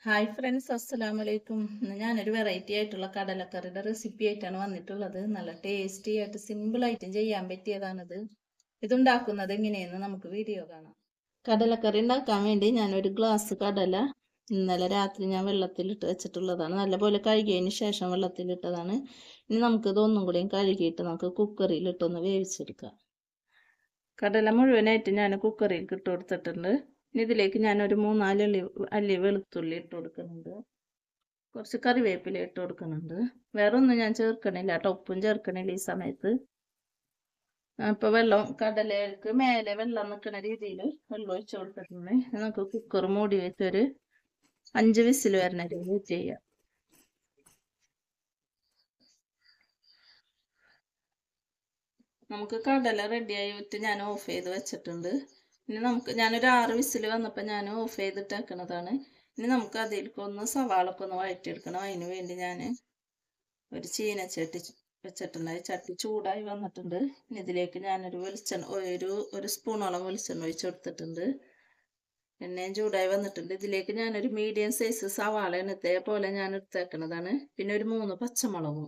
Hi friends, അസ്സലാമു അലൈക്കും. ഇന്ന് ഞാനൊരു വെറൈറ്റി ആയിട്ടുള്ള കടലക്കറിയുടെ റെസിപ്പി ആയിട്ടാണ് വന്നിട്ടുള്ളത്. നല്ല ടേസ്റ്റി ആയിട്ട് സിമ്പിൾ ആയിട്ടും ചെയ്യാൻ പറ്റിയതാണിത്. ഇതുണ്ടാക്കുന്നത് എങ്ങനെയെന്ന് നമുക്ക് വീഡിയോ കാണാം. കടലക്കറി ഉണ്ടാക്കാൻ വേണ്ടി ഞാനൊരു ഗ്ലാസ് കടല ഇന്നലെ രാത്രി ഞാൻ വെള്ളത്തിലിട്ട് വെച്ചിട്ടുള്ളതാണ്. നല്ലപോലെ കഴുകിയതിന് ശേഷം വെള്ളത്തിലിട്ടതാണ്. ഇനി നമുക്കിത് ഒന്നും കൂടിയും കഴുകിയിട്ട് നമുക്ക് കുക്കറിലിട്ടൊന്ന് വേവിച്ചെടുക്കാം. കടല മുഴുവനായിട്ട് ഞാൻ കുക്കറിൽ ഇട്ട് കൊടുത്തിട്ടുണ്ട്. ഇതിലേക്ക് ഞാനൊരു 3-4 അല്ലി വെളുത്തുള്ളി ഇട്ട് കൊടുക്കുന്നുണ്ട്. കുറച്ച് കറിവേപ്പില ഇട്ട് കൊടുക്കുന്നുണ്ട്. വേറെ ഒന്നും ഞാൻ ചേർക്കണില്ല കേട്ടോ, ഉപ്പും ചേർക്കണില്ല ഈ സമയത്ത്. അപ്പൊ വെള്ളം കടലക്ക് മേലെ വെള്ളം നിൽക്കുന്ന രീതിയിൽ വെള്ളം ഒഴിച്ചു കൊടുത്തിട്ടുണ്ട്. നമുക്ക് കുക്കർ മൂടി വെച്ചൊരു 5 വിസിൽ വരുന്ന രീതിയിൽ ചെയ്യാം. നമുക്ക് കടല റെഡിയായിട്ട് ഞാൻ ഓഫ് ചെയ്ത് വെച്ചിട്ടുണ്ട്. ഇനി ഞാനൊരു 6 വിസിൽ വന്നപ്പോൾ ഞാൻ ഓഫ് ചെയ്തിട്ടേക്കണതാണ്. ഇനി നമുക്ക് അതിലേക്കൊന്ന് സവാളൊക്കെ ഒന്ന് വഴറ്റിയെടുക്കണം. അതിന് വേണ്ടി ഞാൻ ഒരു ചീനച്ചട്ടി വെച്ചിട്ടുണ്ട്. ചട്ടി ചൂടായി വന്നിട്ടുണ്ട്. ഇനി ഇതിലേക്ക് ഞാനൊരു ഒരു സ്പൂണോളം വെളിച്ചെണ്ണ ഒഴിച്ച് കൊടുത്തിട്ടുണ്ട്. എണ്ണയും ചൂടായി വന്നിട്ടുണ്ട്. ഇതിലേക്ക് ഞാനൊരു മീഡിയം സൈസ് സവാള ഇതേപോലെ ഞാൻ എടുത്തേക്കണതാണ്. പിന്നെ ഒരു 3 പച്ചമുളകും.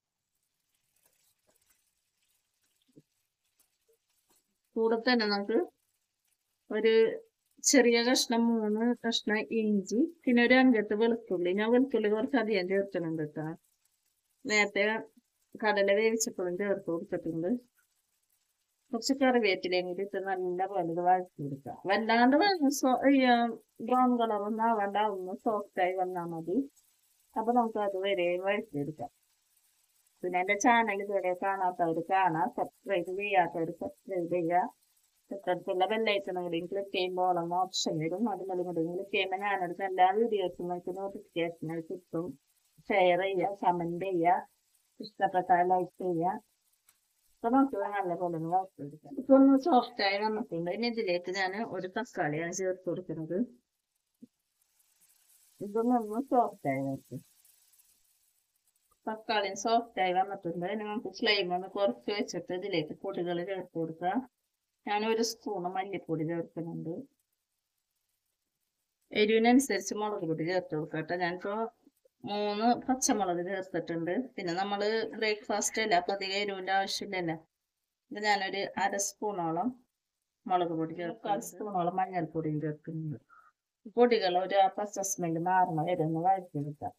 കൂടെ തന്നെ നമുക്ക് ഒരു ചെറിയ കഷ്ണം 3 കഷ്ണം ഇഞ്ചി, പിന്നെ ഒരു 5-8 വെളുത്തുള്ളി. ഞാൻ വെളുത്തുള്ളി കുറച്ച് അധികം ചേർക്കുന്നുണ്ട് കേട്ടോ. നേരത്തെ കടല വേവിച്ചപ്പോഴും ചേർത്ത് കൊടുത്തിട്ടുണ്ട്. കുറച്ച് കറിവേപ്പിലയും കൂടി ഇട്ട് നല്ല പോലെ ഇത് വഴറ്റിയെടുക്കാം. വല്ലാണ്ട് ബ്രൗൺ കളറൊന്നും ആവാണ്ടാവുന്ന സോഫ്റ്റായി വന്നാൽ മതി. അപ്പൊ നമുക്ക് അത് വരെ വഴറ്റിയെടുക്കാം. പിന്നെ എന്റെ ചാനൽ ഇതുവരെ കാണാത്തവർ കാണാം, സബ്സ്ക്രൈബ് ചെയ്യാത്തവർ സബ്സ്ക്രൈബ് ചെയ്യുക. തൊട്ടടുത്തുള്ള ബെല്ലൈക്കണും കൂടി ക്ലിക്ക് ചെയ്യുമ്പോൾ ഓപ്ഷൻ വരും. അതിനുള്ളിൽ കൂടി ക്ലിക്ക് ചെയ്യുമ്പോൾ ഞാനെടുത്ത എല്ലാ വീഡിയോസും നിങ്ങൾക്ക് നോട്ടിഫിക്കേഷൻ കിട്ടും. ഷെയർ ചെയ്യുക, കമന്റ് ചെയ്യുക, ഇഷ്ടപ്പെട്ടാൽ ലൈക്ക് ചെയ്യുക. അപ്പൊ നമുക്ക് നല്ലപോലെ ഒന്ന് വറുത്തെടുക്കാം. ഇപ്പൊ ഒന്ന് സോഫ്റ്റ് ആയി വന്നിട്ടുണ്ട്. ഇനി ഇതിലേക്ക് ഞാൻ ഒരു തക്കാളിയാണ് ചേർത്ത് കൊടുക്കുന്നത്. ഇതൊന്നൊന്ന് സോഫ്റ്റ് ആയി വരട്ടെ. തക്കാളിയും സോഫ്റ്റ് ആയി വന്നിട്ടുണ്ട്. ഇനി നമുക്ക് ഫ്ലെയിം ഒന്ന് കുറച്ച് വെച്ചിട്ട് ഇതിലേക്ക് പൊടികൾ ചേർത്ത് കൊടുക്കാം. ഞാൻ ഒരു സ്പൂണ് മല്ലിപ്പൊടി ചേർക്കുന്നുണ്ട്. എരിവിനനുസരിച്ച് മുളക് പൊടി ചേർത്ത് കൊടുക്കട്ടെ. ഞാനിപ്പോ 3 പച്ചമുളക് ചേർത്തിട്ടുണ്ട്. പിന്നെ നമ്മള് ബ്രേക്ക്ഫാസ്റ്റ് അല്ല, അപ്പൊ അധികം എരിവിന്റെ ആവശ്യമില്ലല്ലോ. ഇത് ഞാനൊരു 1/2 സ്പൂണോളം മുളക് പൊടി ചേർക്കും, 1/4 സ്പൂണോളം മഞ്ഞൾപ്പൊടിയും ചേർക്കുന്നുണ്ട്. പൊടികൾ ഒരു പച്ച സ്മെല്ല് മാറണ വരെ ഒന്ന് വഴറ്റിയെടുക്കാം.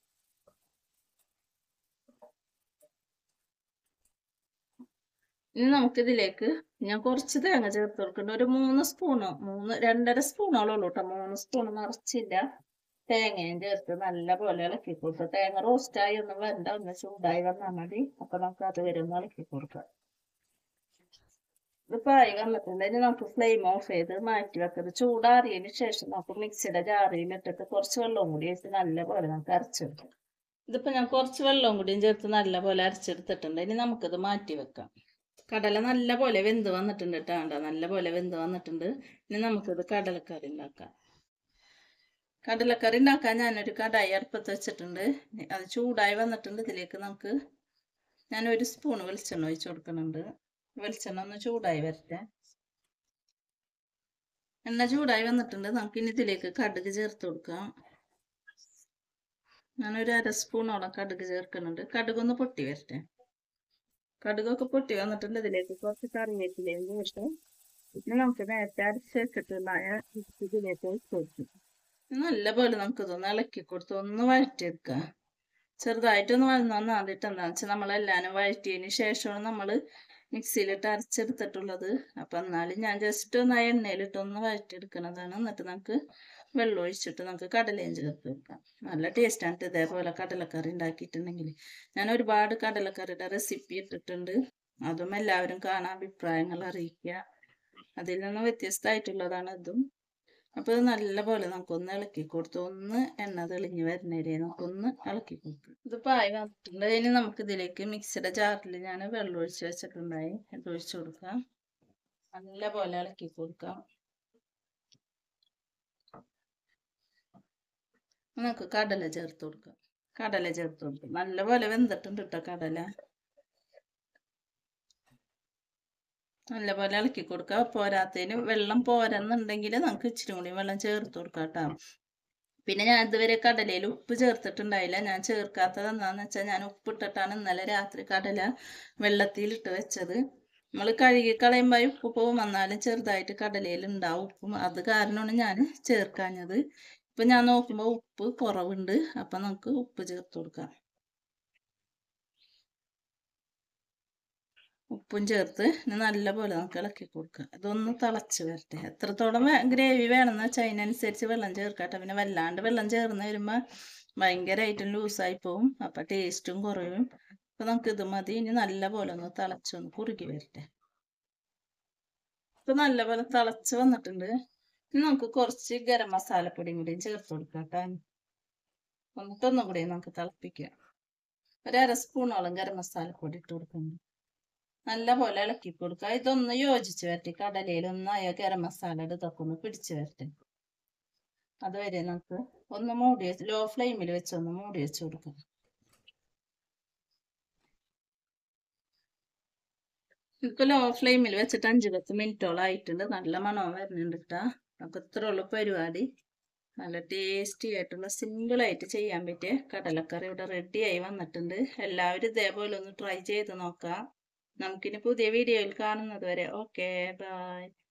ഇനി നമുക്കിതിലേക്ക് ഞാൻ കുറച്ച് തേങ്ങ ചേർത്ത് കൊടുക്കുന്നുണ്ട്. ഒരു 3 സ്പൂണോ 2.5 സ്പൂണോളം ഉള്ളൂ കേട്ടോ. 3 സ്പൂൺ നിറച്ചില്ല. തേങ്ങയും ചേർത്ത് നല്ല പോലെ ഇളക്കി കൊടുക്കുക. തേങ്ങ റോസ്റ്റായി ഒന്നും വരണ്ട, ഒന്ന് ചൂടായി വന്നാൽ മതി. അപ്പൊ നമുക്ക് അത് വരെ ഒന്ന് ഇളക്കി കൊടുക്കാം. ഇത് പായി വന്നിട്ടുണ്ട്. ഇനി നമുക്ക് ഫ്ലെയിം ഓഫ് ചെയ്ത് മാറ്റി വെക്കുന്നത്. ചൂടാറിയതിന് ശേഷം നമുക്ക് മിക്സിയുടെ ജാറിയിൽ ഇട്ടിട്ട് കുറച്ച് വെള്ളവും കൂടി വെച്ച് നല്ല പോലെ നമുക്ക് അരച്ചെടുക്കാം. ഇതിപ്പോ ഞാൻ കുറച്ച് വെള്ളവും കൂടിയും ചേർത്ത് നല്ല പോലെ അരച്ചെടുത്തിട്ടുണ്ട്. ഇനി നമുക്കിത് മാറ്റി വെക്കാം. കടല നല്ല പോലെ വെന്ത് വന്നിട്ടുണ്ട് കേട്ടോ. നല്ല പോലെ വെന്ത് വന്നിട്ടുണ്ട്. ഇനി നമുക്കിത് കടലക്കറി ഉണ്ടാക്കാം. കടലക്കറി ഉണ്ടാക്കാൻ ഞാനൊരു കടായി അടുപ്പത്ത് വെച്ചിട്ടുണ്ട്. അത് ചൂടായി വന്നിട്ടുണ്ട്. ഇതിലേക്ക് ഞാൻ 1 സ്പൂൺ വെളിച്ചെണ്ണ ഒഴിച്ച് കൊടുക്കുന്നുണ്ട്. വെളിച്ചെണ്ണ ഒന്ന് ചൂടായി വരട്ടെ. എണ്ണ ചൂടായി വന്നിട്ടുണ്ട്. നമുക്ക് ഇനി ഇതിലേക്ക് കടുക് ചേർത്ത് കൊടുക്കാം. ഞാനൊരു 1/2 സ്പൂണോളം കടുക് ചേർക്കുന്നുണ്ട്. കടുകൊന്ന് പൊട്ടി വരട്ടെ. കടുകൊക്കെ പൊട്ടി വന്നിട്ടുണ്ട്. ഇതിലേക്ക് കുറച്ച് കറിവേപ്പിലയും ചേർത്ത് ഇനി നമുക്ക് നേരത്തെ അരച്ച് വെച്ചിട്ടുള്ള ഇതിലേക്ക് ഒഴിച്ച് കൊടുക്കും. നല്ല പോലെ നമുക്കിതൊന്ന് ഇളക്കി കൊടുത്ത് ഒന്ന് വഴറ്റിയെടുക്കാം. ചെറുതായിട്ടൊന്ന് വഴന്നാന്ന് ആദ്യമായിട്ട് എന്താണെന്ന് വെച്ചാൽ നമ്മളെല്ലാനും വഴറ്റിയതിന് ശേഷമാണ് നമ്മൾ മിക്സിയിലിട്ട് അരച്ചെടുത്തിട്ടുള്ളത്. അപ്പം എന്നാലും ഞാൻ ജസ്റ്റ് ഒന്ന് ആ എണ്ണയിലിട്ടൊന്ന് വഴറ്റിയെടുക്കുന്നതാണ്. എന്നിട്ട് നമുക്ക് വെള്ളം ഒഴിച്ചിട്ട് നമുക്ക് കടലയും ചേർത്ത് വെക്കാം. നല്ല ടേസ്റ്റാണ് ഇതേപോലെ കടലക്കറി ഉണ്ടാക്കിയിട്ടുണ്ടെങ്കിൽ. ഞാൻ ഒരുപാട് കടലക്കറിയുടെ റെസിപ്പി ഇട്ടിട്ടുണ്ട്. അതും എല്ലാവരും കാണാൻ അഭിപ്രായങ്ങൾ അറിയിക്കുക. അതിൽ നിന്ന് വ്യത്യസ്തമായിട്ടുള്ളതാണ് ഇതും. അപ്പോൾ ഇത് നല്ലപോലെ നമുക്കൊന്ന് ഇളക്കി കൊടുത്ത് ഒന്ന് എണ്ണ തെളിഞ്ഞ് വരുന്നവരെ നമുക്കൊന്ന് ഇളക്കി കൊടുക്കും. ഇത് പായി വന്നിട്ടുണ്ട്. ഇനി നമുക്ക് ഇതിലേക്ക് മിക്സിയുടെ ജാറിൽ ഞാൻ വെള്ളം ഒഴിച്ച് വെച്ചിട്ടുണ്ടായി. ഇത് ഒഴിച്ച് കൊടുക്കാം. നല്ലപോലെ ഇളക്കി കൊടുക്കാം. നമുക്ക് കടല ചേർത്ത് കൊടുക്കാം. കടല ചേർത്ത് കൊടുക്കും. നല്ലപോലെ വെന്തിട്ടുണ്ട് കേട്ടോ കടല. നല്ലപോലെ ഇളക്കി കൊടുക്കുക. പോരാത്തതിന് വെള്ളം പോരെന്നുണ്ടെങ്കിൽ നമുക്ക് ഇച്ചിരി കൂടി വെള്ളം ചേർത്ത് കൊടുക്കാം കേട്ടോ. പിന്നെ ഞാൻ ഇതുവരെ കടലയിൽ ഉപ്പ് ചേർത്തിട്ടുണ്ടായില്ല. ഞാൻ ചേർക്കാത്തത് എന്താണെന്ന് വെച്ചാൽ ഞാൻ ഉപ്പിട്ടിട്ടാണ് ഇന്നലെ രാത്രി കടല വെള്ളത്തിലിട്ട് വെച്ചത്. നമ്മൾ കഴുകി കളയുമ്പോൾ ഉപ്പ് പോകും, വന്നാലും ചെറുതായിട്ട് കടലയിൽ ഉണ്ടാവും ഉപ്പും. അത് കാരണമാണ് ഞാൻ ചേർക്കാഞ്ഞത്. ഇപ്പം ഞാൻ നോക്കുമ്പോൾ ഉപ്പ് കുറവുണ്ട്. അപ്പം നമുക്ക് ഉപ്പ് ചേർത്ത് കൊടുക്കാം. ഉപ്പും ചേർത്ത് നല്ലപോലെ നമുക്ക് ഇളക്കി കൊടുക്കുക. ഇതൊന്ന് തിളച്ച് വരട്ടെ. എത്രത്തോളം ഗ്രേവി വേണമെന്ന് വെച്ചാൽ അതിനനുസരിച്ച് വെള്ളം ചേർക്കട്ടെ. പിന്നെ വല്ലാണ്ട് വെള്ളം ചേർന്ന് വരുമ്പോൾ ഭയങ്കരമായിട്ടും ലൂസായി പോവും. അപ്പം ടേസ്റ്റും കുറയും. അപ്പം നമുക്ക് ഇത് മതി. ഇനി നല്ലപോലെ ഒന്ന് തിളച്ചൊന്ന് കുറുകി വരട്ടെ. ഇപ്പം നല്ലപോലെ തിളച്ച് വന്നിട്ടുണ്ട്. ഇനി നമുക്ക് കുറച്ച് ഗരം മസാലപ്പൊടിയും കൂടി ചേർത്ത് കൊടുക്കാം കേട്ടോ. ഒന്നും കൂടി നമുക്ക് തിളപ്പിക്കാം. ഒരു അര സ്പൂണോളം ഗരം മസാലപ്പൊടി ഇട്ട് കൊടുക്കുന്നു. നല്ലപോലെ ഇളക്കി കൊടുക്കുക. ഇതൊന്ന് യോജിച്ച് വരട്ടെ. കടലയിലൊന്നായ ഗരം മസാലയുടെ ഇതൊക്കെ ഒന്ന് പിടിച്ച് വരട്ടെ. അതുവരെ നമുക്ക് ഒന്ന് മൂടി വെച്ച് ലോ ഫ്ലെയിമിൽ വെച്ച് ഒന്ന് മൂടി വെച്ച് കൊടുക്കാം. ഇപ്പൊ ലോ ഫ്ലെയിമിൽ വെച്ചിട്ട് 5-10 മിനിറ്റോളം ആയിട്ടുണ്ട്. നല്ല മണം വരുന്നുണ്ട് കേട്ടാ. അപ്പൊ ഇത്ര ഉള്ള പരിപാടി. നല്ല ടേസ്റ്റി ആയിട്ടുള്ള സിമ്പിളായിട്ട് ചെയ്യാൻ പറ്റിയ കടലക്കറി ഇവിടെ റെഡി ആയി വന്നിട്ടുണ്ട്. എല്ലാവരും ഇതേപോലെ ഒന്ന് ട്രൈ ചെയ്ത് നോക്കാം. നമുക്കിനി പുതിയ വീഡിയോയിൽ കാണുന്നത് വരെ ഓക്കെ ബൈ.